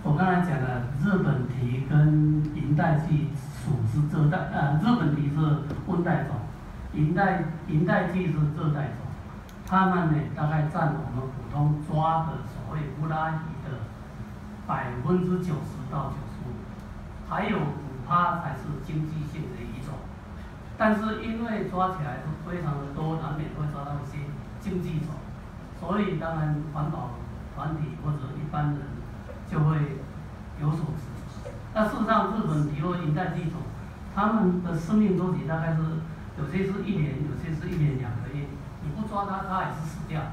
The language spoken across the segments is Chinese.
我刚才讲了，日本蹄跟银带纪属是热带，日本蹄是温带种，银带纪是热带种。它们呢，大概占我们普通抓的所谓乌拉鱼的90%到95%，还有5%才是经济性的鱼种。但是因为抓起来是非常的多，难免会抓到一些经济种，所以当然环保团体或者一般人就会有所指责。那事实上，日本蹄或银带纪种，它们的生命周期大概是有些是1年，有些是1年2个月。你不抓它，它也是死掉。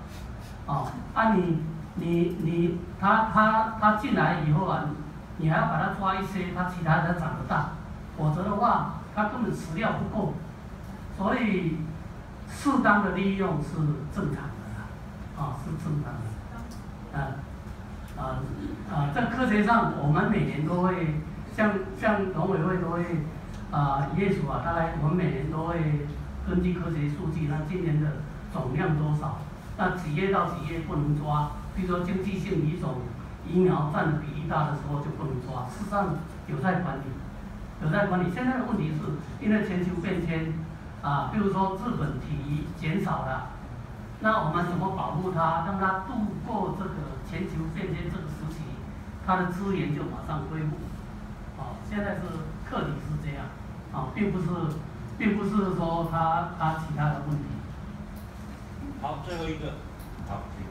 它进来以后啊，你还要把它抓一些，它其他的长得大，否则的话，它根本饲料不够。所以，适当的利用是正常的啦，是正常的。在科学上，我们每年都会像农委会都会渔业署大概我们每年都会根据科学数据，那今年的总量多少？那几月到几月不能抓？比如说经济性鱼种疫苗占的比例大的时候就不能抓。事实上有在管理。现在的问题是因为全球变迁比如说日本蹄减少了，那我们怎么保护它，让它度过这个全球变迁这个时期，它的资源就马上恢复。现在是课题是这样并不是说它其他的问题。 好，最后一个，好，请。